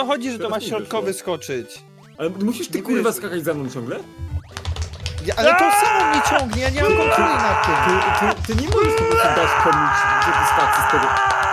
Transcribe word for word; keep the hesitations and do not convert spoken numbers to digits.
to chodzi, że to Teraz ma mi środkowy wyszło. skoczyć. Ale musisz ty Nie kurwa wiesz. skakać za mną ciągle? Ja, ale to samo mnie ciągnie, ja nie mam kontroli nad tym. Ty, ty, ty nie możesz po prostu dać komuś satysfakcji z tego.